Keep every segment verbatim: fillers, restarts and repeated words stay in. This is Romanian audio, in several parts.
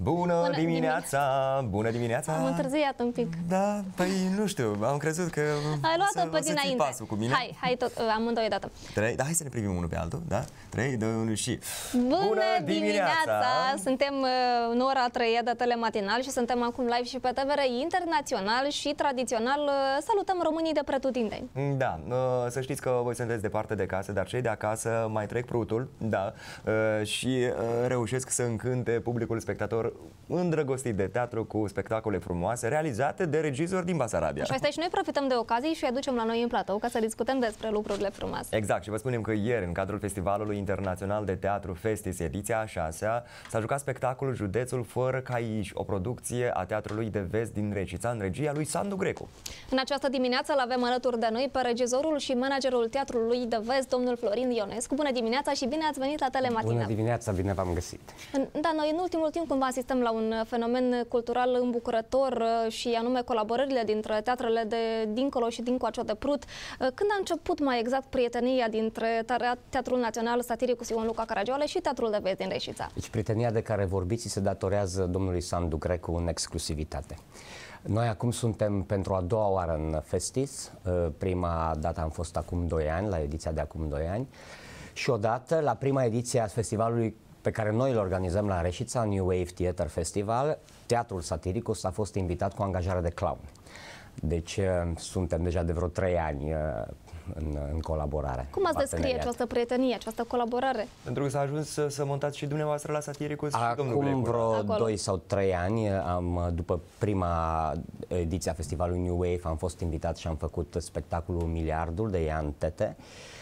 Bună, Bună dimineața! Bună dimineața! Am întârziat un pic. Da, păi nu știu, am crezut că ai luat-o pe dinainte. Pasul cu mine. Hai, hai tot, amândoi odată. Trei, da, hai să ne privim unul pe altul, da? trei, doi, unu și... Bună, Bună dimineața! dimineața! Suntem uh, în ora a treia de telematinal și suntem acum live și pe T V R internațional și tradițional uh, salutăm românii de pretutindeni. Da, uh, să știți că voi sunteți departe de casă, dar cei de acasă mai trec prutul, da, uh, și uh, reușesc să încânte publicul spectator îndrăgostit de teatru cu spectacole frumoase realizate de regizori din Basarabia. Și asta și noi profităm de ocazie și îi aducem la noi în platou ca să discutăm despre lucrurile frumoase. Exact, și vă spunem că ieri, în cadrul Festivalului Internațional de Teatru Festis, ediția a șasea, s-a jucat spectacolul Județul fără caiși, o producție a Teatrului de Vest din Reșița, în regia lui Sandu Grecu. În această dimineață îl avem alături de noi pe regizorul și managerul Teatrului de Vest, domnul Florin Ionescu. Bună dimineața și bine ați venit la telematinal. Bună dimineața, bine v-am găsit. Da, noi în ultimul timp cumva asistăm la un fenomen cultural îmbucurător și anume colaborările dintre teatrele de dincolo și dincoace de Prut. Când a început mai exact prietenia dintre Teatrul Național Satiricus Ion Luca Caragiale și Teatrul de Vest din Reșița? Deci prietenia de care vorbiți se datorează domnului Sandu Grecu în exclusivitate. Noi acum suntem pentru a doua oară în Festis. Prima dată am fost acum doi ani, la ediția de acum doi ani. Și odată, la prima ediție a festivalului pe care noi îl organizăm la Reșița, New Wave Theatre Festival, Teatrul Satiricus a fost invitat cu angajare de clown. Deci suntem deja de vreo trei ani în, în colaborare. Cum ați descrie această prietenie, această colaborare? Pentru că s-a ajuns să, să montați și dumneavoastră la Satiricus și Acum domnul Grecu. vreo Acolo. doi sau trei ani, am, după prima ediție a festivalului New Wave, am fost invitat și am făcut spectacolul Miliardul de Ian Tete.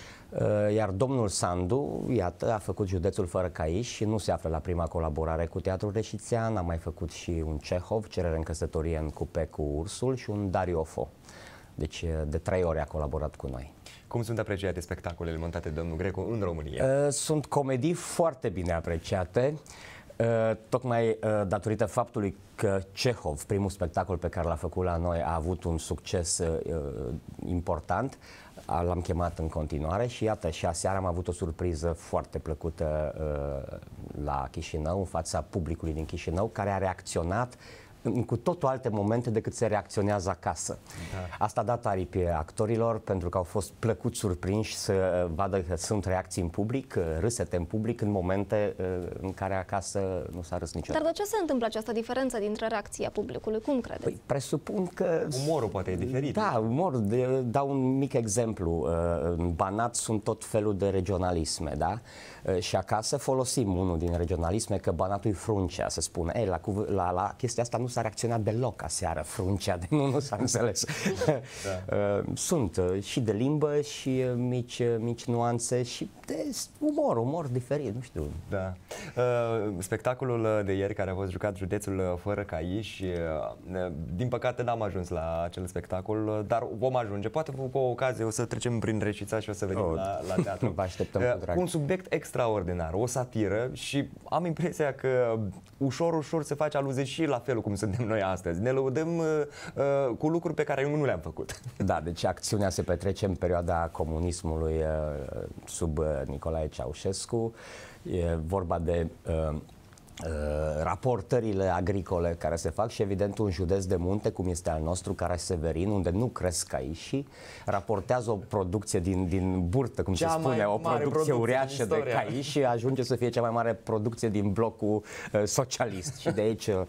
Iar domnul Sandu, iată, a făcut Județul fără caiși și nu se află la prima colaborare cu Teatrul Reșițean, a mai făcut și un Cehov, Cerere în căsătorie în cupe cu Ursul, și un Dario Fo. Deci de trei ori a colaborat cu noi. Cum sunt apreciate spectacolele montate de domnul Grecu în România? Sunt comedii foarte bine apreciate, tocmai datorită faptului că Cehov, primul spectacol pe care l-a făcut la noi, a avut un succes important. L-am chemat în continuare și iată, și aseară am avut o surpriză foarte plăcută uh, la Chișinău, în fața publicului din Chișinău, care a reacționat în cu totul alte momente decât se reacționează acasă. Da. Asta a dat aripi actorilor, pentru că au fost plăcut surprinși să vadă că sunt reacții în public, râsete în public, în momente în care acasă nu s-a râs niciodată. Dar de ce se întâmplă această diferență dintre reacția publicului? Cum credeți? Păi, presupun că... Umorul poate e diferit. Da, umor. Dau un mic exemplu. În Banat sunt tot felul de regionalisme, da? Și acasă folosim unul din regionalisme, că Banatul e fruncea, să spune. Ei, la, la, la chestia asta nu s-a reacționat deloc aseară, fruncea, de nu, nu s-a înțeles. Da. Sunt și de limbă și mici, mici nuanțe și de umor, umor diferit, nu știu. Da. Uh, spectacolul de ieri, care a fost jucat Județul fără caiși, uh, din păcate n-am ajuns la acel spectacol, dar vom ajunge. Poate cu o ocazie o să trecem prin Reșița și o să venim oh, la, la teatru. Vă așteptăm uh, cu drag. Un subiect extraordinar, o satiră, și am impresia că ușor, ușor se face aluzie și la felul cum suntem noi astăzi. Ne lăudăm uh, uh, cu lucruri pe care nu le-am făcut. Da, deci acțiunea se petrece în perioada comunismului uh, sub uh, Nicolae Ceaușescu. E vorba de uh, Uh, raportările agricole care se fac și evident un județ de munte cum este al nostru, Caraș-Severin, unde nu cresc caiși, raportează o producție din, din burtă, cum cea se spune, o producție, producție uriașă de caiși și ajunge să fie cea mai mare producție din blocul uh, socialist. Și de aici uh,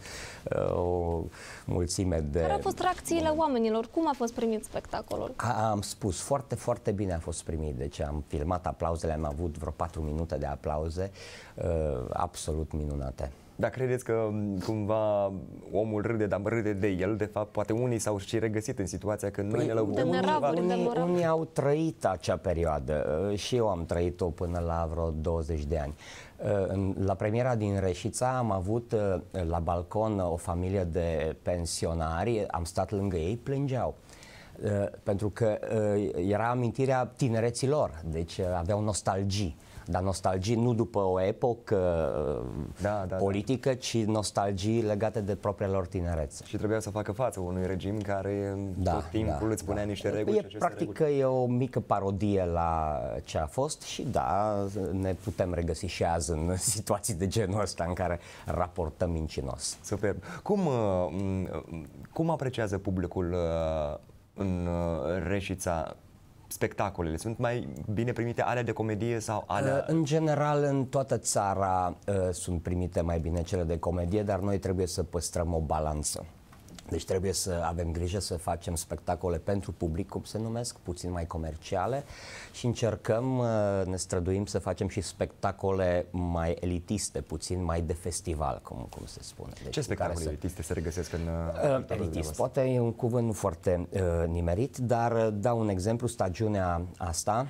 o mulțime de... Care au fost reacțiile oamenilor? Cum a fost primit spectacolul? A, am spus, foarte, foarte bine a fost primit. Deci am filmat aplauzele, am avut vreo patru minute de aplauze, uh, absolut minunat. Dar credeți că cumva omul râde, dar râde de el? De fapt, poate unii s-au și regăsit în situația când noi ne lăudăm. Unii, unii au trăit acea perioadă și eu am trăit-o până la vreo douăzeci de ani. La premiera din Reșița am avut la balcon o familie de pensionari, am stat lângă ei, plângeau. Pentru că era amintirea tinereții lor, deci aveau nostalgii. dar nostalgii nu după o epocă da, da, politică, da. ci nostalgii legate de propria lor tinerețe. Și trebuia să facă față unui regim care da, tot timpul da, îți spunea da. niște reguli. E, practic reguli. E o mică parodie la ce a fost și da, ne putem regăsi și azi în situații de genul ăsta în care raportăm mincinos. Superb. Cum, cum apreciază publicul în Reșița spectacolele? Sunt mai bine primite alea de comedie sau alea... În general, în toată țara sunt primite mai bine cele de comedie, dar noi trebuie să păstrăm o balanță. Deci trebuie să avem grijă să facem spectacole pentru public, cum se numesc, puțin mai comerciale și încercăm, ne străduim să facem și spectacole mai elitiste, puțin mai de festival, cum, cum se spune. Deci, ce spectacole elitiste se regăsesc în... Uh, elitist, poate e un cuvânt nu foarte uh, nimerit, dar dau un exemplu, stagiunea asta,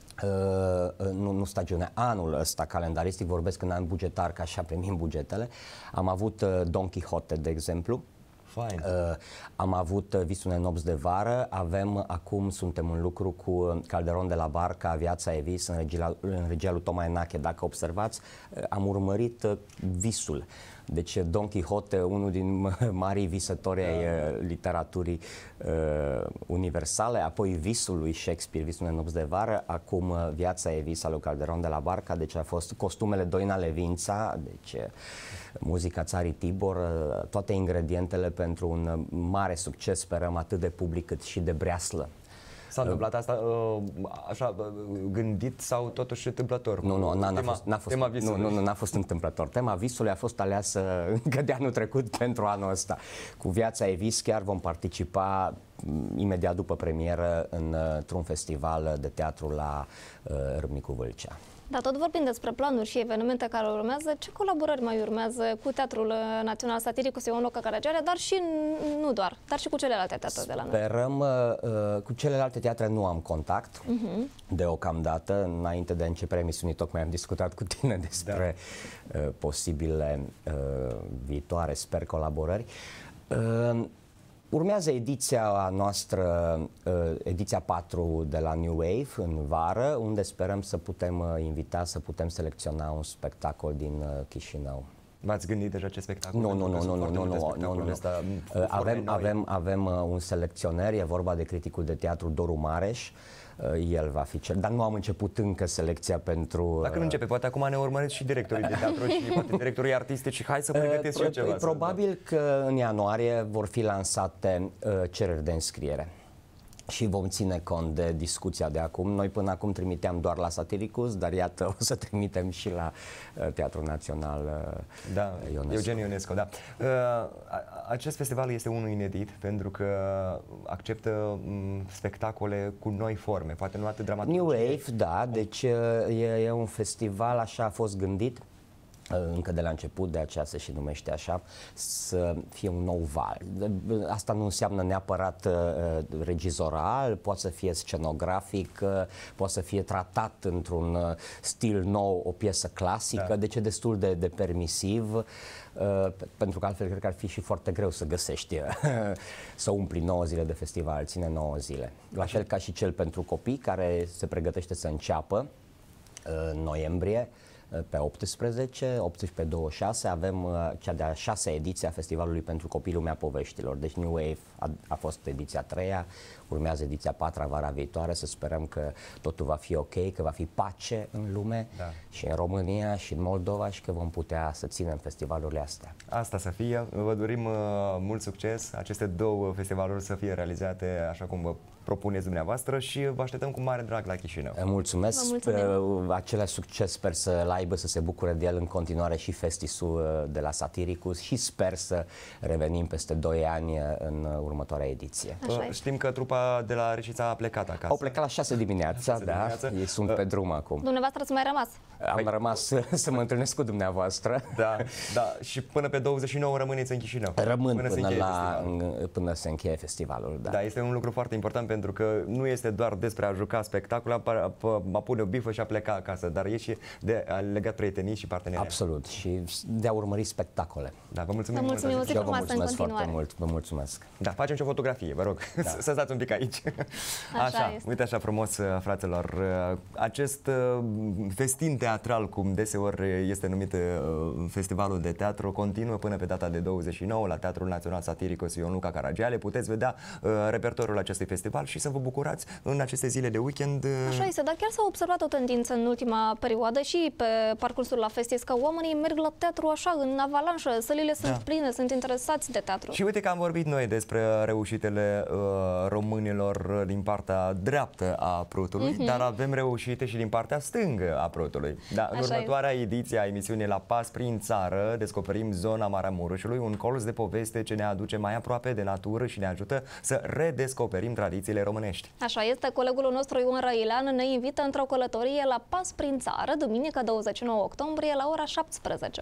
Uh, nu, nu stagiune, anul ăsta calendaristic, vorbesc în an bugetar, că așa primim bugetele, am avut uh, Don Quixote, de exemplu. Fine. Uh, am avut uh, Visul unei nopți de vară, avem acum, suntem în lucru cu Calderon de la Barca, Viața e vis, în regia, în regia lui Toma Enache. Dacă observați, uh, am urmărit uh, visul. Deci Don Quixote, unul din marii visători ai uh, literaturii uh, universale, apoi Visul lui Shakespeare, Visul unei nopți de vară, acum uh, Viața e vis al lui Calderon de la Barca, deci a fost costumele Doina Levința, deci uh, muzica Țarii Tibor, uh, toate ingredientele pentru un mare succes, sperăm, atât de public cât și de breaslă. S-a întâmplat asta așa gândit sau totuși întâmplător? Nu, nu, n-a fost, n-a fost, nu, nu, nu, n-a fost întâmplător. Tema Visului a fost aleasă încă de anul trecut pentru anul ăsta. Cu Viața e vis chiar vom participa imediat după premieră într-un festival de teatru la uh, Râmnicu Vâlcea. Dar tot vorbind despre planuri și evenimente care urmează, ce colaborări mai urmează cu Teatrul Național Satiricus Ion Loca Caragiale, dar și nu doar, dar și cu celelalte teatre de la noi? Sperăm, uh, cu celelalte teatre nu am contact uh-huh. deocamdată. Înainte de începerea emisiunii tocmai am discutat cu tine despre da. uh, posibile uh, viitoare, sper, colaborări. Uh, Urmează ediția noastră, ediția patru de la New Wave în vară, unde sperăm să putem invita, să putem selecționa un spectacol din Chișinău. V-ați gândit deja ce spectacol? Nu, nu, nu, nu, nu, nu, nu, nu, nu. Avem, avem, avem un selecționer, e vorba de criticul de teatru Doru Mareș. El va fi cel, dar nu am început încă selecția pentru... Dacă nu începe, poate acum ne urmăriți și directorii de teatru și poate directorii artistici. Hai să pregătiți și eu ceva. Probabil că în ianuarie vor fi lansate cereri de înscriere. Și vom ține cont de discuția de acum. Noi până acum trimiteam doar la Satiricus, dar iată, o să trimitem și la uh, Teatrul Național uh, da, Ionescu. Eugen Ionescu, da. Uh, acest festival este unul inedit pentru că acceptă um, spectacole cu noi forme, poate nu atât dramatice. New Wave, da, deci uh, e, e un festival, așa a fost gândit, încă de la început, de aceea se și numește așa, să fie un nou val. Asta nu înseamnă neapărat uh, regizoral, poate să fie scenografic, uh, poate să fie tratat într-un uh, stil nou, o piesă clasică, da. Deci e destul de, de permisiv, uh, pentru că altfel cred că ar fi și foarte greu să găsești, uh, să umpli nouă zile de festival, ține nouă zile. La fel ca și cel pentru copii, care se pregătește să înceapă uh, în noiembrie, pe optsprezece, optsprezece douăzeci și șase avem uh, cea de-a șasea ediție a Festivalului pentru Copii Lumea Poveștilor. Deci New Wave a, a fost ediția a treia, urmează ediția a patra vara viitoare, să sperăm că totul va fi ok, că va fi pace în lume, da. Și în România și în Moldova și că vom putea să ținem festivalurile astea. Asta să fie. Vă dorim uh, mult succes, aceste două festivaluri să fie realizate așa cum vă propuneți dumneavoastră și vă așteptăm cu mare drag la Chișinău. Mulțumesc, același succes, sper să aibă, să se bucure de el în continuare și Festisul de la Satiricus și sper să revenim peste doi ani în următoarea ediție. Știm că trupa de la Reșița a plecat acasă. Au plecat la șase dimineața, da, dimineața. Ei sunt pe drum acum. Dumneavoastră ați mai rămas? Am păi... rămas să mă întâlnesc cu dumneavoastră. Da, da, și până pe douăzeci și nouă rămâneți în Chișinău. Rămân până, până, la, în, până se încheie festivalul, da. Da, este un lucru foarte important pentru pentru că nu este doar despre a juca spectacol, a, a, a pune o bifă și a pleca acasă, dar e și de a legat prietenii și parteneriat. Absolut, și de a urmări spectacole. Da, vă mulțumim mult. mult. Și eu vă mulțumesc foarte mult, vă mulțumesc. Da, facem și o fotografie, vă rog, da. Să stați un pic aici. Așa, așa este. Uite așa frumos, fraților, acest festin teatral, cum deseori este numit festivalul de teatru, continuă până pe data de douăzeci și nouă la Teatrul Național Satiricos Ion Luca Caragiale. Puteți vedea uh, repertoriul acestui festival și să vă bucurați în aceste zile de weekend. Uh... Așa este, dar chiar s-a observat o tendință în ultima perioadă și pe parcursul la Festis, că oamenii merg la teatru așa, în avalanșă, sălile sunt da. pline, sunt interesați de teatru. Și uite că am vorbit noi despre reușitele uh, românilor din partea dreaptă a Prutului, uh-huh. dar avem reușite și din partea stângă a Prutului. Da, în așa următoarea este. ediție a emisiunii La Pas prin țară descoperim zona Maramureșului, un colț de poveste ce ne aduce mai aproape de natură și ne ajută să redescoperim tradițiile românești. Așa este, colegul nostru Ion Răilean ne invită într-o călătorie la Pas prin țară, duminică douăzeci și nouă octombrie la ora șaptesprezece.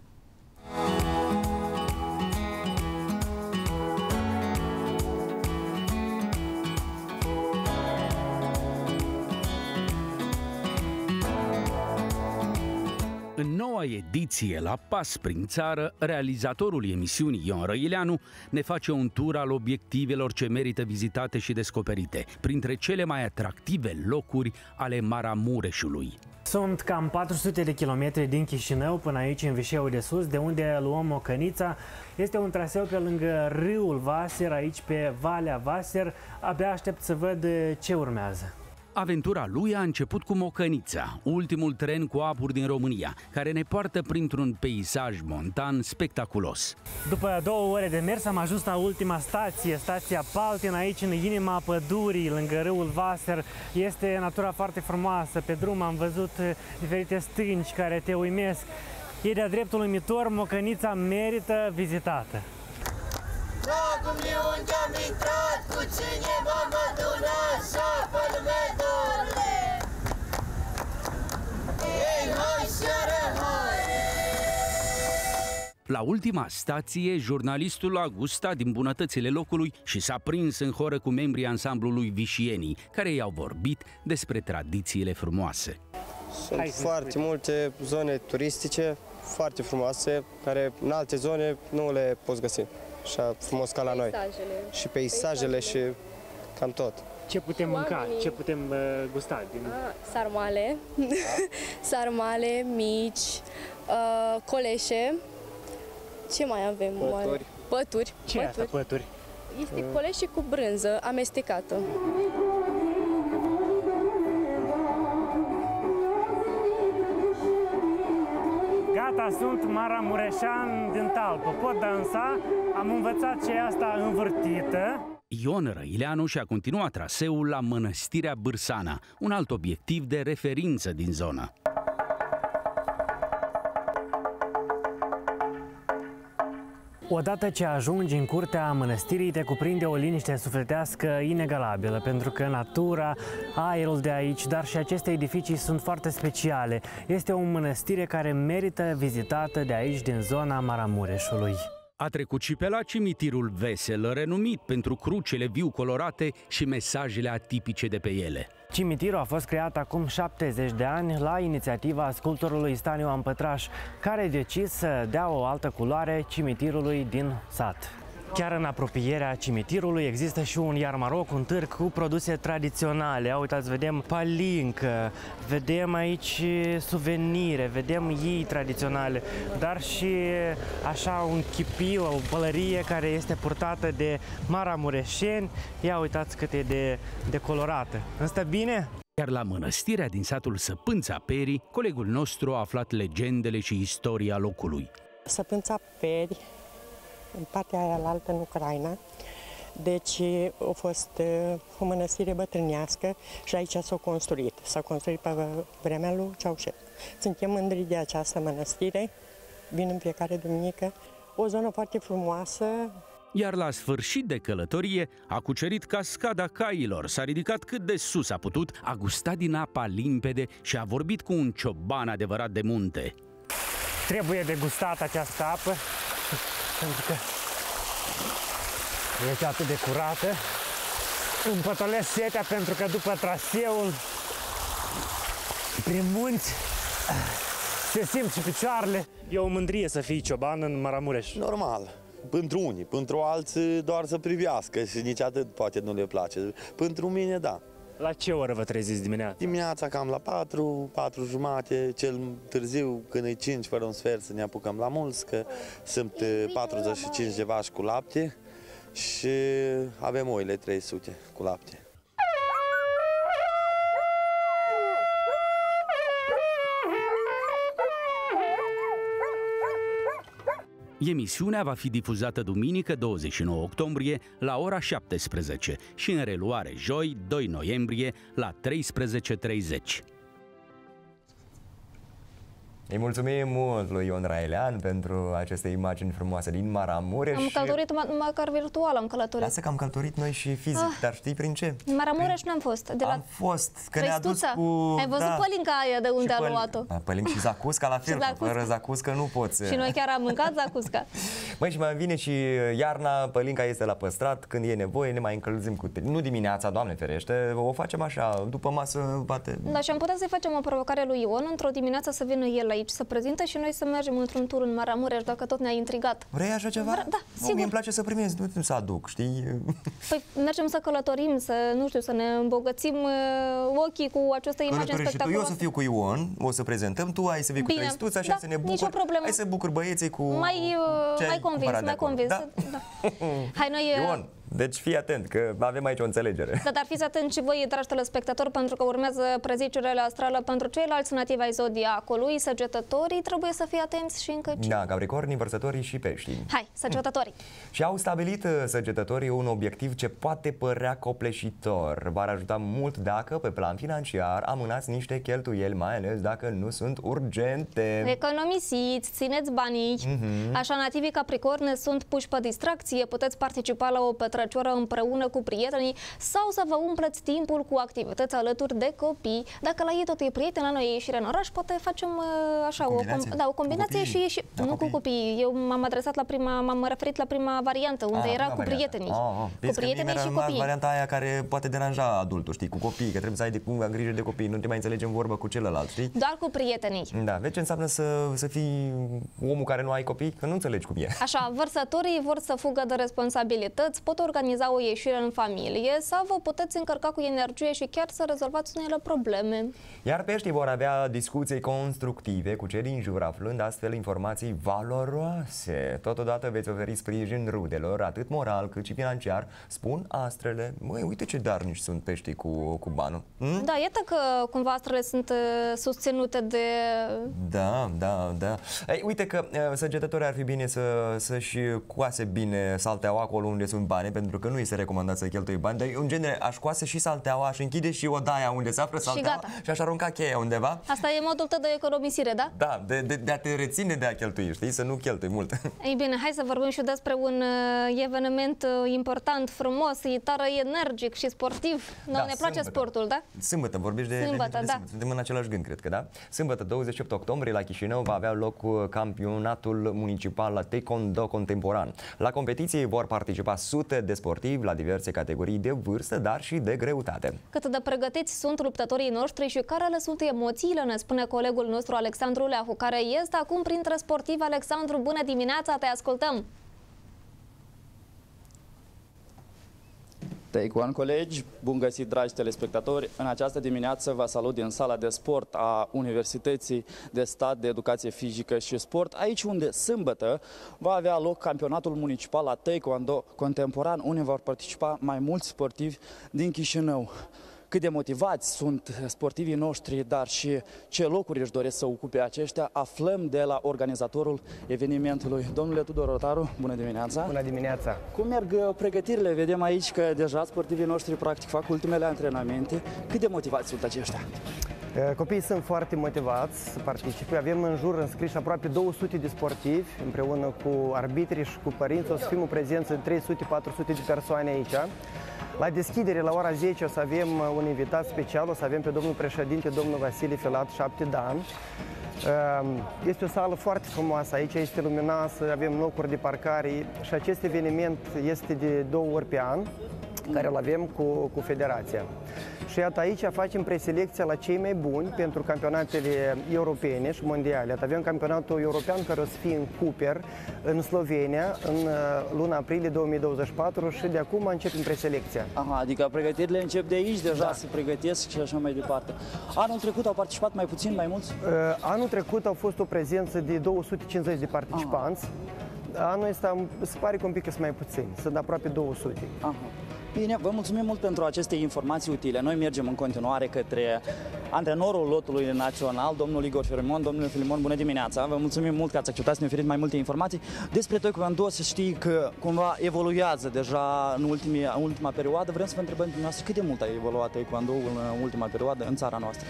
În noua ediție la Pas prin țară, realizatorul emisiunii Ion Răileanu ne face un tur al obiectivelor ce merită vizitate și descoperite, printre cele mai atractive locuri ale Maramureșului. Sunt cam patru sute de kilometri din Chișinău până aici în Vișeul de Sus, de unde luăm Mocănița. Este un traseu pe lângă râul Vaser, aici pe Valea Vaser. Abia aștept să văd ce urmează. Aventura lui a început cu Mocănița, ultimul tren cu apuri din România, care ne poartă printr-un peisaj montan spectaculos. După două ore de mers am ajuns la ultima stație, stația Paltin, aici în inima pădurii, lângă râul Vaser. Este natura foarte frumoasă, pe drum am văzut diferite stânci care te uimesc. E de-a dreptul uimitor, Mocănița merită vizitată. Dragul meu, unde am intrat, cu cine m-am adunat, șapă lume dorle. Ei, hai, șară, hai! La ultima stație, jurnalistul a gustat din bunătățile locului și s-a prins în horă cu membrii ansamblului Vișienii, care i-au vorbit despre tradițiile frumoase. Sunt hai, foarte multe zone turistice, foarte frumoase, care în alte zone nu le poți găsi. Așa frumos ca la noi. Și peisajele și cam tot. Ce putem mânca? Ce putem uh, gusta? Din... Ah, sarmale, sarmale mici, uh, coleșe. Ce mai avem? Pături. Pături. Ce e asta, pături? Este coleșe cu brânză amestecată. Gata, sunt maramureșan din talpă. Pot dansa, am învățat ce e asta învârtită. Ion Răileanu și-a continuat traseul la Mănăstirea Bârsana, un alt obiectiv de referință din zonă. Odată ce ajungi în curtea mănăstirii, te cuprinde o liniște sufletească inegalabilă, pentru că natura, aerul de aici, dar și aceste edificii sunt foarte speciale. Este o mănăstire care merită vizitată de aici, din zona Maramureșului. A trecut și pe la cimitirul Vesel, renumit pentru crucele viu colorate și mesajele atipice de pe ele. Cimitirul a fost creat acum șaptezeci de ani la inițiativa sculptorului Staniu Ampătraș, care a decis să dea o altă culoare cimitirului din sat. Chiar în apropierea cimitirului există și un Iarmaroc, un târg cu produse tradiționale. Uitați, vedem palincă, vedem aici suvenire, vedem iei tradiționale, dar și așa un chipiu, o pălărie care este purtată de maramureșeni. Ia uitați cât e de, de colorată. Însă bine? Iar la mănăstirea din satul Săpânța Peri, colegul nostru a aflat legendele și istoria locului. Săpânța Peri, în partea aia altă, în Ucraina. Deci a fost o mănăstire bătrânească și aici s-a construit. S-a construit pe vremea lui Ceaușescu. Suntem mândri de această mănăstire, vin în fiecare duminică. O zonă foarte frumoasă. Iar la sfârșit de călătorie a cucerit cascada cailor, s-a ridicat cât de sus a putut, a gustat din apa limpede și a vorbit cu un cioban adevărat de munte. Trebuie degustat această apă, pentru că este atât de curată. îmi pătolesc setea pentru că după traseul prin munți se simt și picioarele. E o mândrie să fii cioban în Maramureș. Normal. Pentru unii, pentru alții doar să privească și nici atât poate nu le place. Pentru mine, da. La ce oră vă treziți dimineața? Dimineața cam la patru, patru jumate, cel târziu când e cinci fără un sfert să ne apucăm la mulți, că sunt patruzeci și cinci de vaci cu lapte și avem oile trei sute cu lapte. Emisiunea va fi difuzată duminică douăzeci și nouă octombrie la ora șaptesprezece și în reluare joi doi noiembrie la treisprezece și treizeci. Îi mulțumim mult lui Ion Raelean pentru aceste imagini frumoase din Maramureș. Am călătorit măcar virtual, am călătorit. Lasă că am călătorit noi și fizic, ah. dar știi prin ce? În Maramureș nu am fost. De la am fost, că ne-a dus cu... Ai văzut da. Pălinca aia de unde a păl... luat-o? Pălin și zacusca la fel, zacusca. Fără zacuscă nu poți. Și noi chiar am mâncat zacusca. Măi, și mai vine și iarna, pălinca este la păstrat, când e nevoie ne mai încălzim cu tine. Nu dimineața, Doamne ferește, o facem așa, după masă, bate. Da, și am putea să-i facem o provocare lui Ion, într-o dimineață să vină el aici să prezinte și noi să mergem într-un tur în Maramureș, dacă tot ne-a intrigat. Vrei așa ceva? Da, sigur. Mie îmi place să primez, nu să aduc, știi? Păi mergem să călătorim, să, nu știu, să ne îmbogățim ochii cu aceste imagini spectaculoase. Eu o să fiu cu Ion, o să prezentăm, tu ai să vii cu trăistuța, așa da, să ne bucuri. Nicio problemă. Hai să bucuri băieții cu... Mai, mai convins, mai convins. Da? Da. Hai, noi... Ion, deci fii atent, că avem aici o înțelegere. Da, dar fiți atenți și voi, dragi telespectatori, pentru că urmează prezicerile astrale pentru ceilalți nativi ai zodiacului. Săgetătorii trebuie să fie atenți și încă ce? Da, Capricornii, Vărsătorii și Peștii. Hai, săgetătorii. Și au stabilit săgetătorii un obiectiv ce poate părea copleșitor. V-ar ajuta mult dacă, pe plan financiar, amânați niște cheltuieli, mai ales dacă nu sunt urgente. Economisiți, țineți banii. Mm-hmm. Așa, nativii Capricorne sunt puși pe distracție, puteți participa la o petrecere împreună cu prietenii sau să vă umpleți timpul cu activități alături de copii. Dacă la ei tot e prieten, la noi e ieșire în oraș, poate facem așa o combinație, o, da, o combinație și ieși, da, nu copii. Cu copii. Eu m-am adresat la prima, m-am referit la prima variantă, unde ah, era cu varianta. prietenii. Ah, ah. Cu prietenii și copiii. Varianta aia care poate deranja adultul, știi, cu copii, că trebuie să ai de, grijă de copii, nu te mai înțelegi în vorbă cu celălalt, știi? Doar cu prietenii. Da, vezi ce înseamnă să, să fii omul care nu ai copii, că nu înțelegi cum e. Așa, vărsătorii vor să fugă de responsabilități, pot organiza o ieșire în familie sau vă puteți încărca cu energie și chiar să rezolvați unele probleme. Iar peștii vor avea discuții constructive cu cei din jur, aflând astfel informații valoroase. Totodată veți oferi sprijin rudelor, atât moral cât și financiar, spun astrele. Măi, uite ce darnici sunt peștii cu, cu banul. Hm? Da, iată că cumva astrele sunt uh, susținute de... Da, da, da. Ei, uite că uh, săgetătorii ar fi bine să, să-și coase bine salteaua acolo unde sunt bani, pentru că nu este recomandat să cheltui bani, dar în genere aș coase și salteaua, aș închide și odaia unde se află salteaua și, și aș arunca cheia undeva. Asta e modul tău de economisire, da? Da, de, de, de a te reține de a cheltui, știi, să nu cheltui mult. Ei bine, hai să vorbim și despre un uh, eveniment uh, important, frumos, e tare energic și sportiv. Da, ne place sâmbătă. Sportul, da? Sâmbătă, vorbești de sâmbătă, de, de, de da. sâmbătă. Suntem în același gând, cred că, da? Sâmbătă, douăzeci și opt octombrie, la Chișinău va avea loc campionatul municipal la taekwondo contemporan. La competiție vor participa sute de sportivi la diverse categorii de vârstă, dar și de greutate. Cât de pregătiți sunt luptătorii noștri și care le sunt emoțiile, ne spune colegul nostru Alexandru Leahu, care este acum printre sportivi. Alexandru, bună dimineața, te ascultăm! Taekwondo, colegi, bun găsit, dragi telespectatori! În această dimineață vă salut din sala de sport a Universității de Stat de Educație Fizică și Sport, aici unde sâmbătă va avea loc campionatul municipal la Taekwondo contemporan, unde vor participa mai mulți sportivi din Chișinău. Cât de motivați sunt sportivii noștri, dar și ce locuri își doresc să ocupe aceștia, aflăm de la organizatorul evenimentului. Domnule Tudor Rotaru, bună dimineața! Bună dimineața! Cum merg pregătirile? Vedem aici că deja sportivii noștri practic fac ultimele antrenamente. Cât de motivați sunt aceștia? Copiii sunt foarte motivați să participe. Avem în jur înscriși aproape două sute de sportivi, împreună cu arbitrii și cu părinți. O să fim o prezență de trei sute patru sute de persoane aici. La deschidere, la ora zece, o să avem un invitat special, o să avem pe domnul președinte, domnul Vasile Filat, șapte dan. Este o sală foarte frumoasă, aici este luminoasă, avem locuri de parcare și acest eveniment este de două ori pe an. care îl avem cu, cu federația. Și iată, aici facem preselecția la cei mai buni pentru campionatele europene și mondiale. Avem campionatul european care o să fie în Cooper, în Slovenia, în luna aprilie două mii douăzeci și patru și de acum începem preselecția. Aha, adică pregătirile încep de aici, deja da. Se pregătesc și așa mai departe. Anul trecut au participat mai puțin, mai mulți? Anul trecut au fost o prezență de două sute cincizeci de participanți. Aha. Anul ăsta se pare că un pic sunt mai puțini, sunt aproape două sute. Aha. Bine, vă mulțumim mult pentru aceste informații utile. Noi mergem în continuare către antrenorul lotului național, domnul Igor Filimon. Domnule Filimon, bună dimineața! Vă mulțumim mult că ați acceptat să ne oferiți mai multe informații. Despre Taekwondo să știi că cumva evoluează deja în, ultimii, în ultima perioadă. Vrem să vă întrebăm dumneavoastră cât de mult a evoluat Taekwondo în ultima perioadă în țara noastră.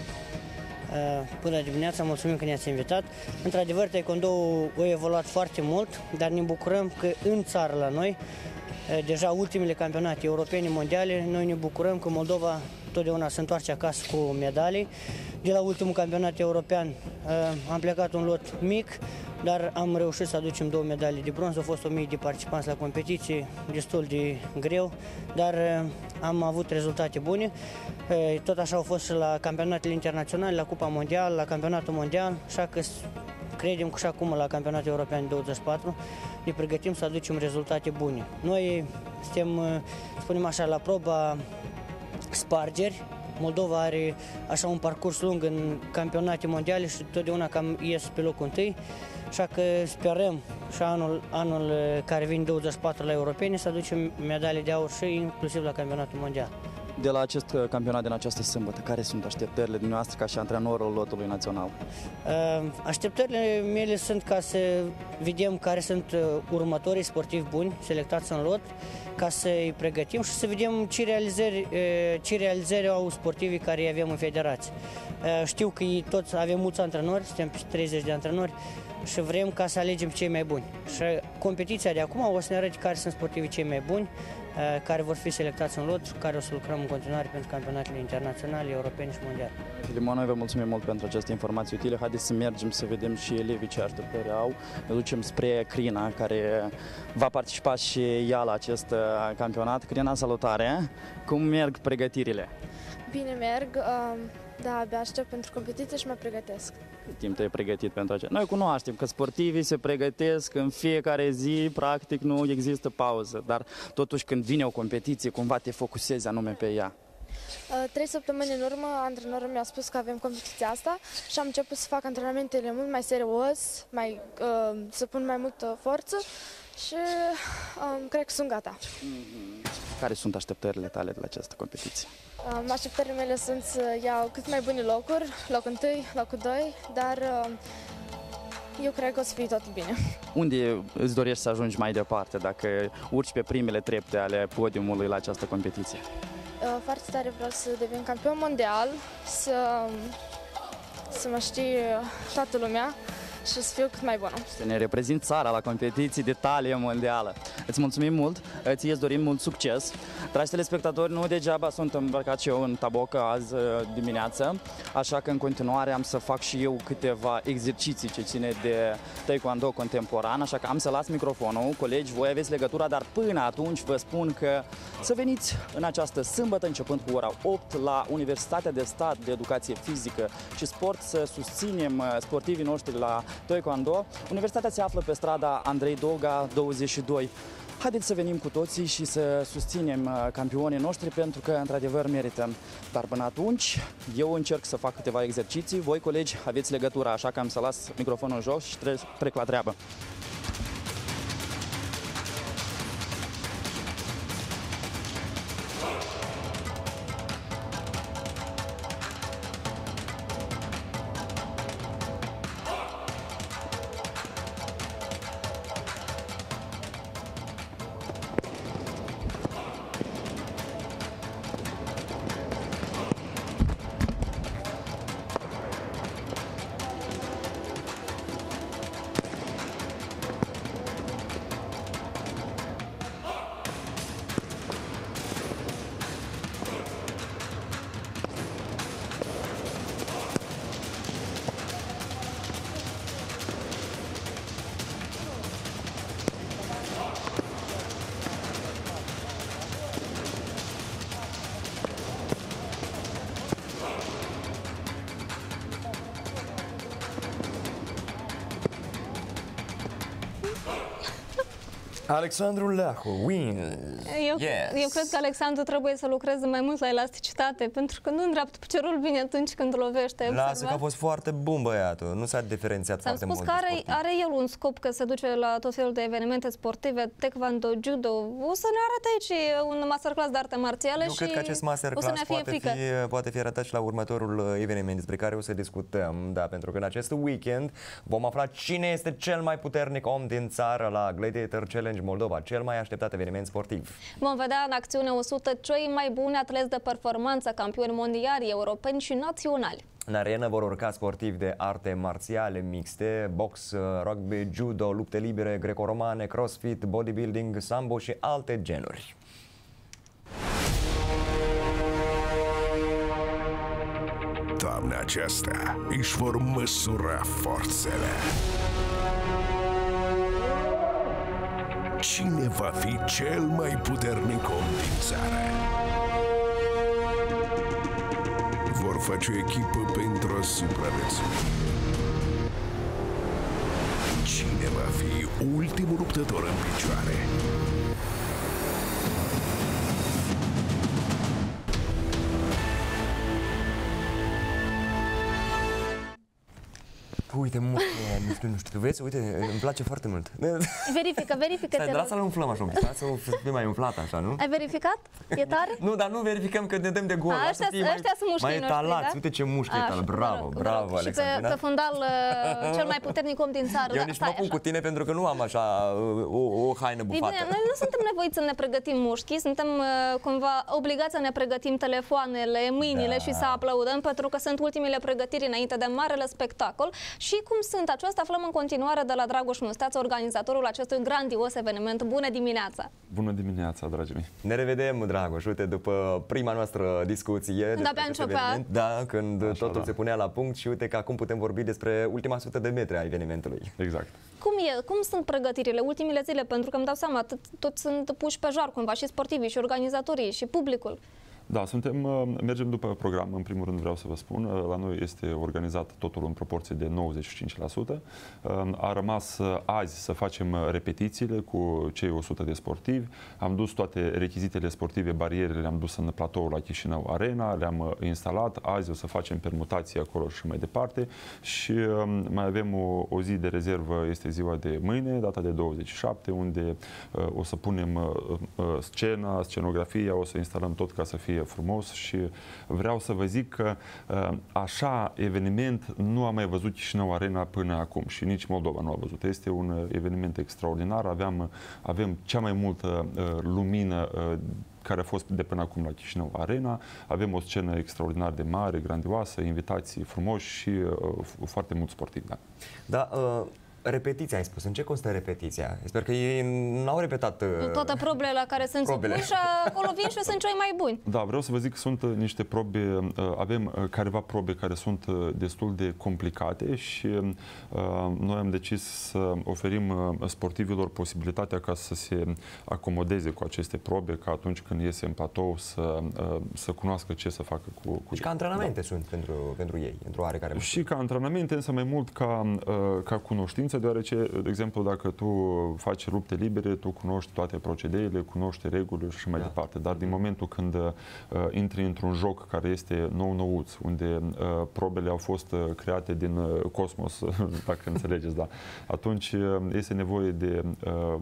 Bună dimineața, mulțumim că ne-ați invitat. Într-adevăr, Taekwondo a evoluat foarte mult, dar ne bucurăm că în țară la noi, deja ultimele campionate europene, mondiale, noi ne bucurăm că Moldova totdeauna se întoarce acasă cu medalii. De la ultimul campionat european am plecat un lot mic, dar am reușit să aducem două medalii de bronz. Au fost o mie de participanți la competiție, destul de greu, dar am avut rezultate bune. Tot așa au fost și la campionatele internaționale, la Cupa Mondială, la campionatul mondial, așa că credem că și acum la campionatul european douăzeci și patru ne pregătim să aducem rezultate bune. Noi suntem, spunem așa, la proba spargeri. Moldova are așa un parcurs lung în campionate mondiale și totdeauna cam ies pe locul întâi. Așa că sperăm și anul, anul care vine douăzeci și patru la europene să aducem medalii de aur și inclusiv la campionatul mondial. De la acest campionat din această sâmbătă, care sunt așteptările dumneavoastră ca și antrenorul lotului național? Așteptările mele sunt ca să vedem care sunt următorii sportivi buni selectați în lot, ca să-i pregătim și să vedem ce realizări, ce realizări au sportivii care îi avem în federație. Știu că toți avem mulți antrenori, suntem treizeci de antrenori și vrem ca să alegem cei mai buni. Și competiția de acum o să ne arăte care sunt sportivii cei mai buni, care vor fi selectați în lot, care o să lucrăm în continuare pentru campionatele internaționale, europene și mondiale. Filimon, noi vă mulțumim mult pentru aceste informații utile. Haideți să mergem să vedem și elevii ce așteptări au. Ne ducem spre Crina, care va participa și ea la acest campionat. Crina, salutare! Cum merg pregătirile? Bine merg. Da, abia aștept pentru competiție și mă pregătesc. Cât timp te-ai pregătit pentru aceea? Noi cunoaștem că sportivii se pregătesc în fiecare zi, practic nu există pauză, dar totuși când vine o competiție, cumva te focusezi anume pe ea. Trei săptămâni în urmă, antrenorul mi-a spus că avem competiția asta și am început să fac antrenamentele mult mai serios, mai, uh, să pun mai multă forță și um, cred că sunt gata. Care sunt așteptările tale de la această competiție? Um, așteptările mele sunt să iau cât mai bune locuri, locul întâi, locul doi, dar uh, eu cred că o să fie tot bine. Unde îți dorești să ajungi mai departe, dacă urci pe primele trepte ale podiumului la această competiție? Uh, foarte tare vreau să devin campion mondial, să, să mă știe toată lumea și să fiu cât mai bună. Să ne reprezint țara la competiții de talie mondială. Îți mulțumim mult, ție îți dorim mult succes. Dragi telespectatori, nu degeaba sunt îmbrăcat și eu în tabocă azi dimineață, așa că în continuare am să fac și eu câteva exerciții ce ține de taekwondo contemporan, așa că am să las microfonul. Colegi, voi aveți legătura, dar până atunci vă spun că să veniți în această sâmbătă, începând cu ora opt, la Universitatea de Stat de Educație Fizică și Sport, să susținem sportivii noștri la taekwondo. Universitatea se află pe strada Andrei Doga douăzeci și doi. Haideți să venim cu toții și să susținem campionii noștri, pentru că într-adevăr merităm. Dar până atunci eu încerc să fac câteva exerciții. Voi, colegi, aveți legătura, așa că am să las microfonul jos și trec la treabă. Alexandru Leahu win. Eu, yes. eu cred că Alexandru trebuie să lucreze mai mult la elasticitate, pentru că nu îndreaptă piciorul bine atunci când lovește. Lasă că a fost foarte bun băiatul, nu s-a diferențiat S-am foarte spus mult. că are, are el un scop, că se duce la tot felul de evenimente sportive, taekwondo, judo. O să ne arate aici un masterclass de arte marțiale. Eu și cred că acest masterclass o să ne fie poate, frică. fi, poate fi arătat și la următorul eveniment despre care o să discutăm, da, pentru că în acest weekend vom afla cine este cel mai puternic om din țară la Gladiator Challenge Moldova, cel mai așteptat eveniment sportiv. Vom vedea în acțiune o sută cei mai buni atleți de performanță, campioni mondiali, europeni și naționali. În arenă vor urca sportivi de arte marțiale mixte, box, rugby, judo, lupte libere, greco-romane, crossfit, bodybuilding, sambo și alte genuri. Toamna aceasta își vor măsura forțele. Cine va fi cel mai puternic om din țară? Vor face o echipă pentru a supraviețui. Cine va fi ultimul luptător în picioare? Uite, muște, nu știu, nu știu, vezi? Uite, îmi place foarte mult. Verifică, verifică. Stai, lasă-l umflăm așa un pic, să fie mai umflat așa, nu? Ai verificat? E tare? Nu, dar nu verificăm că ne dăm de gol. A, ăștia, ăștia sunt mușchii mai noștri, etalați, da? uite ce mușchi etal. Bravo, bravo, și pe, pe fundal cel mai puternic om din țară. Eu da, nici stai, mă pun așa. cu tine pentru că nu am așa o, o haină bufată. Bine, noi nu suntem nevoiți să ne pregătim mușchii, suntem cumva obligați să ne pregătim telefoanele, mâinile Da. și să aplaudăm, pentru că sunt ultimele pregătiri înainte de marele spectacol. Și cum sunt aceasta, aflăm în continuare de la Dragoș Mustață, organizatorul acestui grandios eveniment. Bună dimineața! Bună dimineața, dragii mei! Ne revedem, Dragoș, uite, după prima noastră discuție Când despre abia acest începea. eveniment, da, când Așa, totul da. se punea la punct și uite că acum putem vorbi despre ultima sută de metri a evenimentului. Exact. Cum e? Cum sunt pregătirile ultimele zile? Pentru că îmi dau seama, tot, toți sunt puși pe jar cumva, și sportivii, și organizatorii, și publicul. Da, suntem, mergem după program, în primul rând vreau să vă spun. La noi este organizat totul în proporție de nouăzeci și cinci la sută. A rămas azi să facem repetițiile cu cei o sută de sportivi. Am dus toate rechizitele sportive, barierele, le-am dus în platoul la Chișinău Arena, le-am instalat. Azi o să facem permutații acolo și mai departe. Și mai avem o, o zi de rezervă, este ziua de mâine, data de douăzeci și șapte, unde o să punem scena, scenografia, o să instalăm tot ca să fie frumos și vreau să vă zic că așa eveniment nu am mai văzut Chișinău Arena până acum și nici Moldova nu a văzut. Este un eveniment extraordinar, aveam, avem cea mai multă lumină care a fost de până acum la Chișinău Arena, avem o scenă extraordinar de mare, grandioasă, invitații frumoși și foarte mulți sportivi. Da. Da, uh... repetiția, ai spus. În ce constă repetiția? Sper că ei n-au repetat uh, toate probele la care sunt probele. supuși, acolo vin și sunt cei mai buni. Da, vreau să vă zic că sunt niște probe, avem careva probe care sunt destul de complicate și noi am decis să oferim sportivilor posibilitatea ca să se acomodeze cu aceste probe, ca atunci când iese în platou să, să cunoască ce să facă cu... cu și ca antrenamente da. sunt pentru, pentru ei, într-o oarecare măsură. Și ca antrenamente, însă mai mult ca, ca cunoștință, deoarece, de exemplu, dacă tu faci lupte libere, tu cunoști toate procedeile, cunoști regulile și mai da. departe. Dar din momentul când uh, intri într-un joc care este nou-nouț, unde uh, probele au fost uh, create din uh, cosmos, dacă înțelegeți, da, atunci uh, este nevoie de, uh,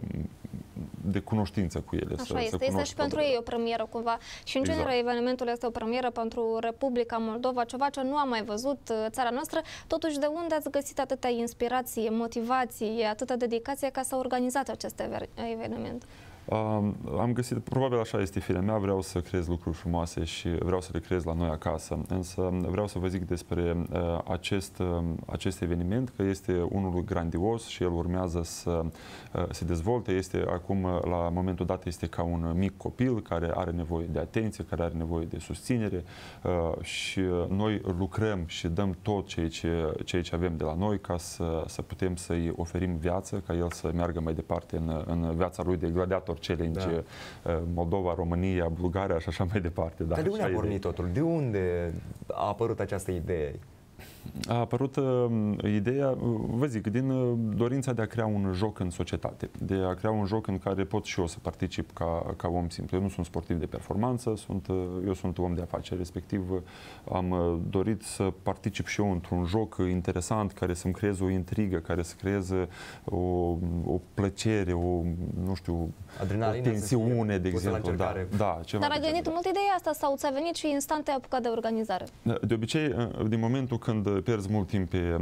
de cunoștință cu ele. Așa să, este, să este și pentru ei o premieră cumva. Și în genere exact. Evenimentul este o premieră pentru Republica Moldova, ceva ce nu am mai văzut țara noastră. Totuși, de unde ați găsit atâta inspirație, motivație, atâta dedicație ca să organizați acest eveniment? Uh, am găsit, probabil așa este firea mea, vreau să creez lucruri frumoase și vreau să le creez la noi acasă. Însă vreau să vă zic despre uh, acest, uh, acest eveniment, că este unul grandios și el urmează să uh, se dezvolte. Este acum, la momentul dat, este ca un mic copil care are nevoie de atenție, care are nevoie de susținere uh, și noi lucrăm și dăm tot ceea ce, ceea ce avem de la noi ca să, să putem să-i oferim viață, ca el să meargă mai departe în, în viața lui de gladiator challenge, da. Moldova, România, Bulgaria și așa mai departe. Da, Dar de unde a pornit totul? De unde a apărut această idee? A apărut uh, ideea, uh, vă zic, din uh, dorința de a crea un joc în societate, de a crea un joc în care pot și eu să particip ca, ca om simplu. Eu nu sunt sportiv de performanță, sunt, uh, eu sunt om de afaceri, respectiv uh, am uh, dorit să particip și eu într-un joc interesant, care să-mi creeze o intrigă, care să creeze o, o plăcere, o, nu știu, Adrenalină, o tensiune, de exemplu. Da, da, ceva Dar ai gândit mult ideea asta sau ți-a venit și instant te-ai apucat de organizare? De obicei, din momentul când pierzi mult timp pe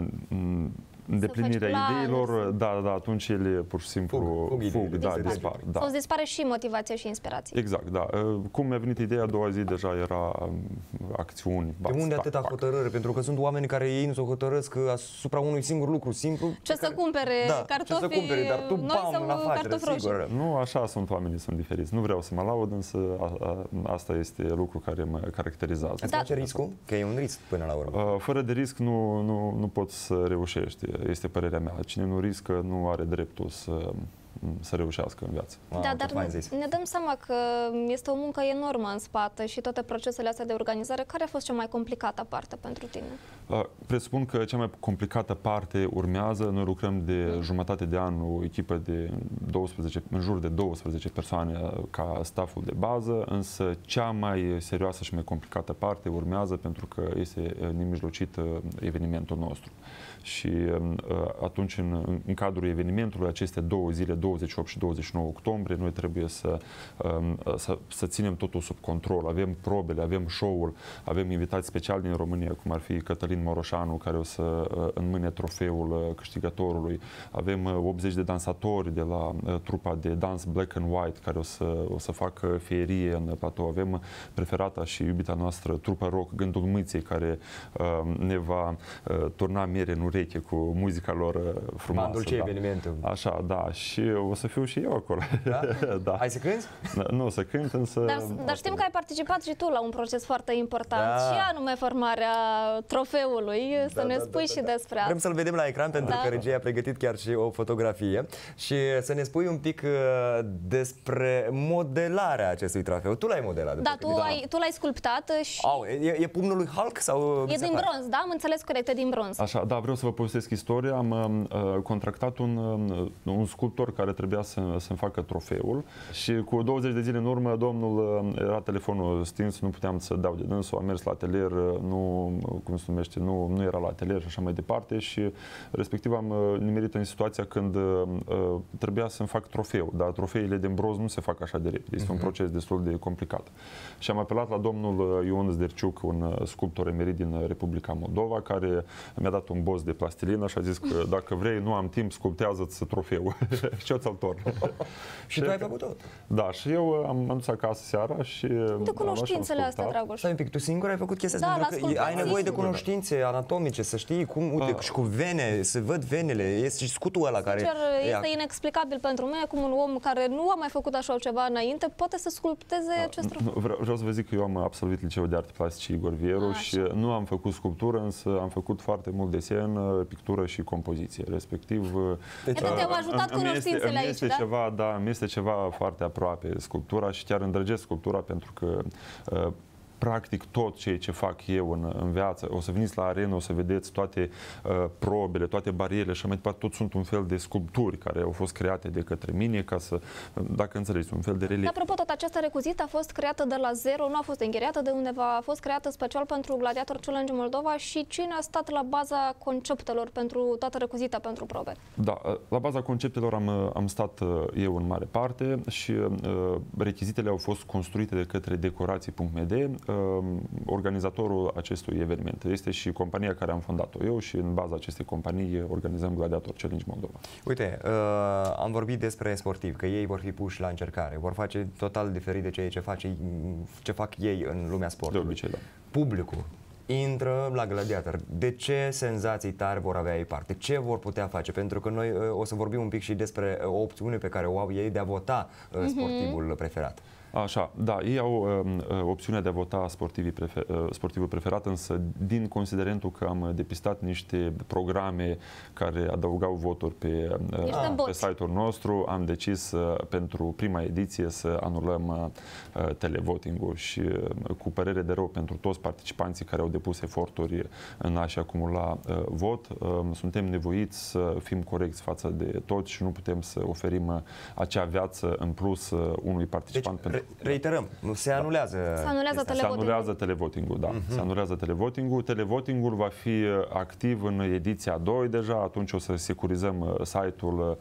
îndeplinirea ideilor, da, da, atunci ele pur și simplu fug, fug, fug da, dispar. Da. Sau îți dispare și motivația și inspirația. Exact, da. Cum mi-a venit ideea, a doua zi deja era acțiuni. De unde atâta hotărâre? Pentru că sunt oameni care ei nu se hotărăsc asupra unui singur lucru simplu. Ce să cumpere, da, cartofi ce să cumpere, dar tu, noi bam, sau în afacere, cartofi roșii? Sigur. Nu, așa sunt oamenii, sunt diferiți. Nu vreau să mă laud, însă a, a, asta este lucru care mă caracterizează. Îți place riscul? Că e un risc până la urmă. Fără de risc nu, nu, nu poți să reușești, este părerea mea. Cine nu riscă nu are dreptul să, să reușească în viață. Da, dar ne dăm seama că este o muncă enormă în spate și toate procesele astea de organizare. Care a fost cea mai complicată parte pentru tine? Presupun că cea mai complicată parte urmează. Noi lucrăm de mm. jumătate de an, o echipă de douăsprezece, în jur de douăsprezece persoane ca stafful de bază, însă cea mai serioasă și mai complicată parte urmează pentru că este nemijlocit evenimentul nostru. Și atunci, în, în cadrul evenimentului, aceste două zile, douăzeci și opt și douăzeci și nouă octombrie, noi trebuie să, să, să ținem totul sub control. Avem probele, avem show-ul, avem invitați speciali din România, cum ar fi Cătălin Moroșanu, care o să înmâne trofeul câștigătorului. Avem optzeci de dansatori de la trupa de dans Black and White, care o să, o să facă ferie în platou. Avem preferata și iubita noastră trupă rock, Gândul Mâței, care ne va turna mere în ureche cu muzica lor frumoasă. Bandul ce da. evenimentul. Așa, da. Și o să fiu și eu acolo. Da? Da. Ai să cânti? Nu o să cânt, însă... Dar, dar știm că ai participat și tu la un proces foarte important, da. și anume formarea trofeului. Să da, ne da, spui da, da, și despre asta. Vrem să-l vedem la ecran, pentru da. că regia a pregătit chiar și o fotografie. Și să ne spui un pic despre modelarea acestui trofeu. Tu l-ai modelat. Da, tu, da. Ai, tu l-ai sculptat și... Au, e, e pumnul lui Hulk? Sau e din bronz, da? Am înțeles corect, e din bronz. Așa, da, vreau să vă povestesc istoria. Am uh, contractat un, uh, un sculptor care trebuia să, să-mi facă trofeul și cu douăzeci de zile în urmă, domnul, uh, era telefonul stins, nu puteam să dau de dânsul, am mers la atelier, nu, cum se numește, nu, nu era la atelier și așa mai departe și respectiv am uh, nimerit în situația când uh, trebuia să-mi fac trofeu, dar trofeile din bronz nu se fac așa de repede, este uh-huh. un proces destul de complicat. Și am apelat la domnul Ion Zderciuc, un sculptor emerit din Republica Moldova, care mi-a dat un boz de plastilină și a zis că dacă vrei, nu am timp, sculptează-ți trofeul și eu ți-l torn. Și tu ai făcut tot. Da, și eu am dus acasă seara și de cunoștințele astea, Dragoș. Stai un pic, tu singur ai făcut chestia da, asta? Că ai nevoie de cunoștințe anatomice, să știi cum, uite, uh. și cu vene, să văd venele, este și scutul ăla care... Sincer, este e... inexplicabil pentru mine cum un om care nu a mai făcut așa ceva înainte poate să sculpteze uh, acest trofeu. Vreau, vreau să vă zic că eu am absolvit liceul de arte plastice Igor Vieru ah, și așa. Nu am făcut sculptură, însă am făcut foarte mult desen, pictură și compoziție, respectiv... Deci, uh, te-au ajutat cunoștințele aici, este da? Ceva, da, mi este ceva foarte aproape sculptura și chiar îndrăgesc sculptura pentru că uh, practic tot ceea ce fac eu în, în viață, o să veniți la arenă, o să vedeți toate uh, probele, toate barierele și mai departe, tot sunt un fel de sculpturi care au fost create de către mine ca să, dacă înțelegi, un fel de relief. Apropo, tot această recuzită a fost creată de la zero, nu a fost închiriată de undeva, a fost creată special pentru Gladiator Challenge Moldova și cine a stat la baza conceptelor pentru toată recuzita pentru probe? Da, la baza conceptelor am, am stat eu în mare parte și uh, rechizitele au fost construite de către decorații punct m d. Organizatorul acestui eveniment este și compania care am fondat-o eu și în baza acestei companii organizăm Gladiator Challenge Moldova. Uite, uh, am vorbit despre sportivi, că ei vor fi puși la încercare, vor face total diferit de ceea ce, face, ce fac ei în lumea sportului. De obicei, da. Publicul intră la Gladiator. De ce senzații tari vor avea ei parte? Ce vor putea face? Pentru că noi uh, o să vorbim un pic și despre o opțiune pe care o au ei de a vota uh, sportivul mm-hmm. preferat. Așa, da, ei au uh, opțiunea de a vota sportivii prefer, uh, sportivul preferat, însă din considerentul că am depistat niște programe care adăugau voturi pe, uh, pe site-ul nostru, am decis uh, pentru prima ediție să anulăm uh, televoting-ul și uh, cu părere de rău pentru toți participanții care au depus eforturi în a-și acumula uh, vot, uh, suntem nevoiți să fim corecți față de toți și nu putem să oferim uh, acea viață în plus uh, unui participant. Deci, pentru reiterăm, nu se anulează. Se anulează televoting-ul. Se anulează televoting-ul, da. Uh-huh. Se anulează televoting-ul. Televoting-ul va fi activ în ediția doi deja, atunci o să securizăm site-ul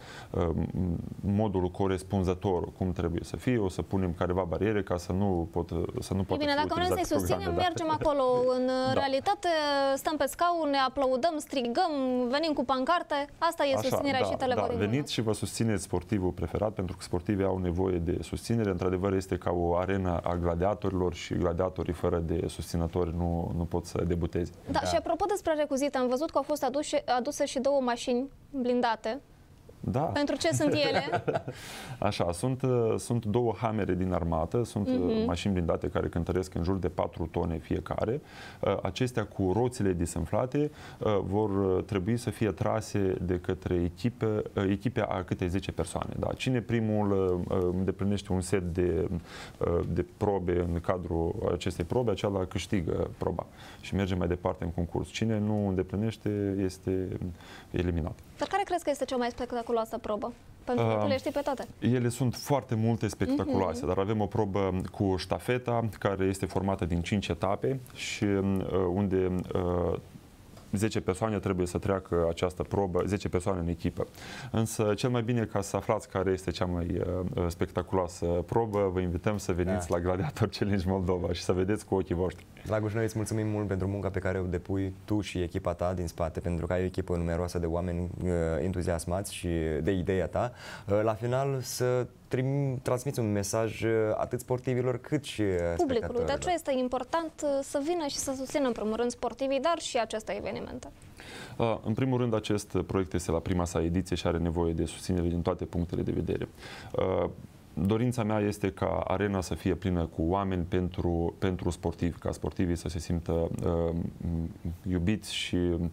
modul corespunzător, cum trebuie să fie, o să punem careva bariere ca să nu pot să nu poată. Bine, dacă vrem să-i susținem, da. mergem acolo în da. realitate, stăm pe scaun, ne aplaudăm, strigăm, venim cu pancarte. Asta e Așa, susținerea da, și televoting-ul. Da, veniți și vă susțineți sportivul preferat, pentru că sportivii au nevoie de susținere. Într-adevăr, este ca o arenă a gladiatorilor și gladiatorii fără de susținători nu, nu pot să debuteze. Da, da, și apropo despre recuzită, am văzut că au fost aduse, aduse și două mașini blindate. Da. Pentru ce sunt ele? Așa, sunt, sunt două hamere din armată, sunt uh-huh. mașini blindate care cântăresc în jur de patru tone fiecare. Acestea cu roțile desenflate vor trebui să fie trase de către echipe, echipe a câte zece persoane. Da. Cine primul îndeplinește un set de, de probe în cadrul acestei probe, acela câștigă proba și merge mai departe în concurs. Cine nu îndeplinește este eliminat. Dar care crezi că este cea mai spectaculoasă probă? Pentru că uh, tu le știi pe toate. Ele sunt foarte multe spectaculoase, uh-huh. dar avem o probă cu ștafeta, care este formată din cinci etape și uh, unde uh, zece persoane trebuie să treacă această probă, zece persoane în echipă. Însă cel mai bine, ca să aflați care este cea mai uh, spectaculoasă probă, vă invităm să veniți da. la Gladiator Challenge Moldova și să vedeți cu ochii voștri. Dragoș, noi îți mulțumim mult pentru munca pe care o depui tu și echipa ta din spate, pentru că ai o echipă numeroasă de oameni uh, entuziasmați și de ideea ta. Uh, la final să trim, transmiți un mesaj uh, atât sportivilor cât și publicului. De aceea este important uh, să vină și să susțină în primul rând sportivii, dar și aceste evenimente. Uh, în primul rând, acest proiect este la prima sa ediție și are nevoie de susținere din toate punctele de vedere. Uh, Dorința mea este ca arena să fie plină cu oameni pentru, pentru sportivi, ca sportivii să se simtă uh, iubiți și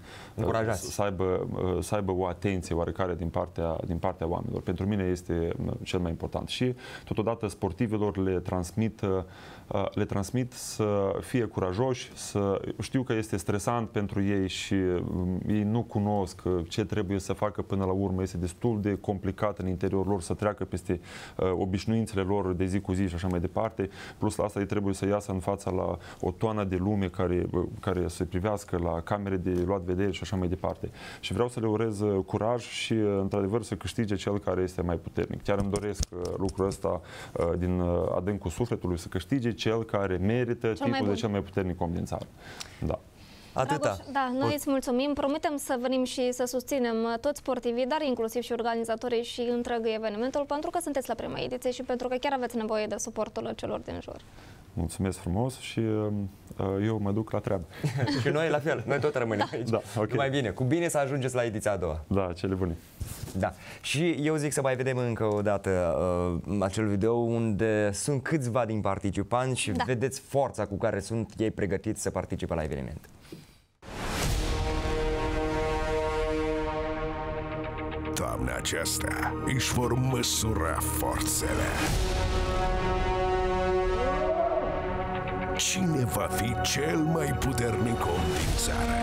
uh, să, aibă, uh, să aibă o atenție oarecare din partea, din partea oamenilor. Pentru mine este cel mai important. Și totodată sportivilor le transmit, uh, le transmit să fie curajoși, să știu că este stresant pentru ei și uh, ei nu cunosc ce trebuie să facă până la urmă. Este destul de complicat în interiorul lor să treacă peste uh, obișnuințele lor de zi cu zi și așa mai departe. Plus la asta ei trebuie să iasă în fața la o toană de lume care, care să privească la camere de luat vedere și așa mai departe. Și vreau să le urez curaj și într-adevăr să câștige cel care este mai puternic. Chiar îmi doresc lucrul ăsta din adâncul sufletului, să câștige cel care merită cel titlul de cel mai puternic om din țară. Da. Atâta. Dragoș, da, noi îți mulțumim. Promitem să venim și să susținem toți sportivii, dar inclusiv și organizatorii și întreg evenimentul, pentru că sunteți la prima ediție și pentru că chiar aveți nevoie de suportul celor din jur. Mulțumesc frumos și uh, eu mă duc la treabă. Și noi la fel, noi tot rămânem da. aici. Da, okay. Mai bine, cu bine să ajungeți la ediția a doua. Da, cele bune. Da. Și eu zic să mai vedem încă o dată uh, acel video unde sunt câțiva din participanți și da. vedeți forța cu care sunt ei pregătiți să participe la eveniment. Toamna aceasta își vor măsura forțele. Cine va fi cel mai puternic om din țară?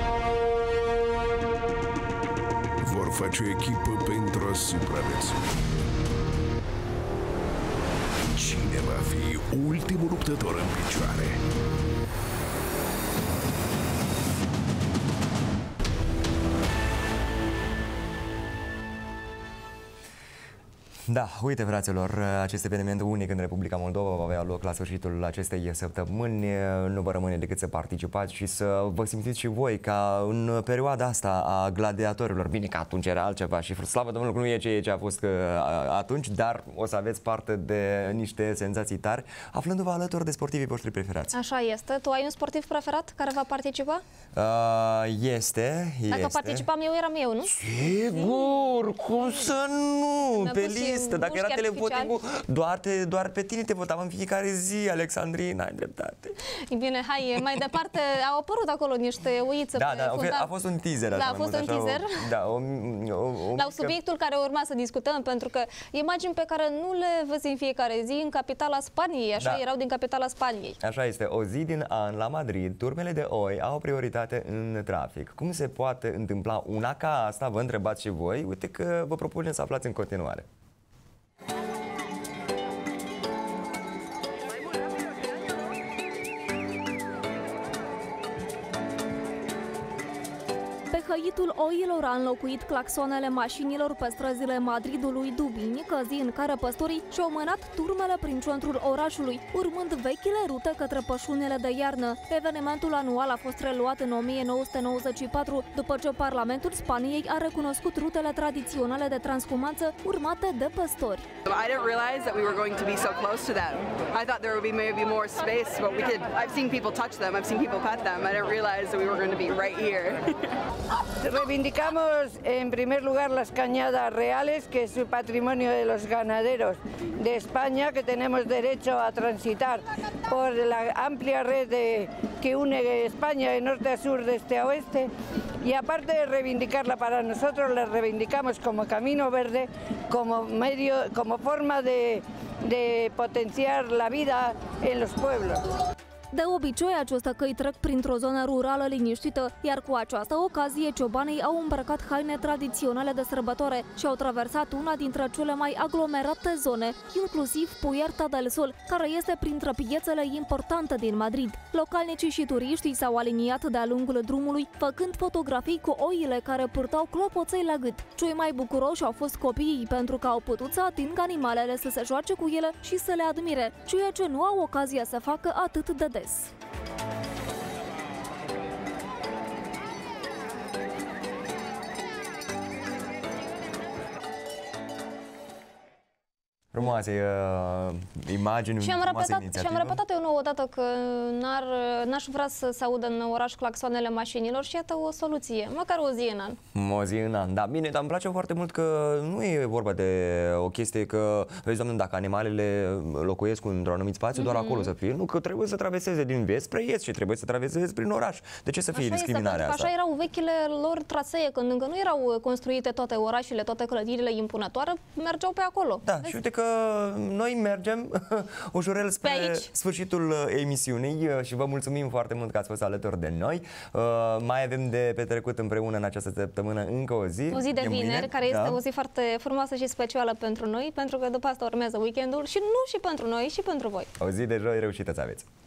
Vor face o echipă pentru a supraviețui. Cine va fi ultimul luptător în picioare? Da, uite, fraților, acest eveniment unic în Republica Moldova va avea loc la sfârșitul acestei săptămâni. Nu vă rămâne decât să participați și să vă simțiți și voi ca în perioada asta a gladiatorilor. Bine că atunci era altceva și slavă Domnului că nu e ce, ce a fost atunci, dar o să aveți parte de niște senzații tari, aflându-vă alături de sportivii voștri preferați. Așa este. Tu ai un sportiv preferat care va participa? Uh, este, Dacă este. participam eu, eram eu, nu? Sigur, cum să nu? Pe tristă. Dacă era televoting, doar, te, doar pe tine te votam în fiecare zi, Alexandrina, ai dreptate. E bine, hai, mai departe, au apărut acolo niște uițe da, pe da, fundal. a fost un teaser. Da, a fost un teaser. O, da, o, o, o la subiectul care urma să discutăm, pentru că imagini pe care nu le vezi în fiecare zi în capitala Spaniei, așa, da. Erau din capitala Spaniei. Așa este, o zi din an la Madrid, turmele de oi au prioritate în trafic. Cum se poate întâmpla una ca asta? Vă întrebați și voi. Uite că vă propunem să aflați în continuare. Hăitul oilor a înlocuit claxoanele mașinilor pe străzile Madridului duminică, zi în care păstorii și-au mânat turmele prin centrul orașului, urmând vechile rute către pășunile de iarnă. Evenimentul anual a fost reluat în o mie nouă sute nouăzeci și patru, după ce Parlamentul Spaniei a recunoscut rutele tradiționale de transhumanță urmate de păstori. I didn't realize that we were going to be so close to them. I thought there would be maybe more space, but we could. I've seen people touch them. I've seen people pet them. I didn't realize that we were going to be right here. Reivindicamos en primer lugar las cañadas reales, que es el patrimonio de los ganaderos de España, que tenemos derecho a transitar por la amplia red de, que une España de norte a sur, de este a oeste. Y aparte de reivindicarla para nosotros, la reivindicamos como camino verde, como medio, como forma de, de potenciar la vida en los pueblos. De obicei, aceste căi trec printr-o zonă rurală liniștită, iar cu această ocazie ciobanii au îmbrăcat haine tradiționale de sărbătoare și au traversat una dintre cele mai aglomerate zone, inclusiv Puerta del Sol, care este printre piețele importante din Madrid. Localnicii și turiștii s-au aliniat de-a lungul drumului, făcând fotografii cu oile care purtau clopoței la gât. Cei mai bucuroși au fost copiii, pentru că au putut să atingă animalele, să se joace cu ele și să le admire, ceea ce nu au ocazia să facă atât de des. Frumoase uh, imagini, și am repetat, inițiativă. Și am repetat eu nouă odată că n-aș vrea să se audă în oraș claxoanele mașinilor și iată o soluție, măcar o zi în an. O zi în an, da, bine, dar îmi place foarte mult că nu e vorba de o chestie că, vezi, doamne, dacă animalele locuiesc într-un anumit spațiu, mm-hmm. doar acolo să fie, nu, că trebuie să traverseze din vest spre est și trebuie să traverseze prin oraș. De ce să fie așa discriminarea este, asta? Așa erau vechile lor trasee, când încă nu erau construite toate orașele, toate clădirile impunătoare, mergeau pe acolo. Da, vezi? Și uite că noi mergem ușurel spre sfârșitul emisiunii și vă mulțumim foarte mult că ați fost alături de noi. Uh, mai avem de petrecut împreună în această săptămână încă o zi. O zi de vineri, mâine, care este da. o zi foarte frumoasă și specială pentru noi, pentru că după asta urmează weekendul și nu și pentru noi, și pentru voi. O zi de joi reușită să aveți!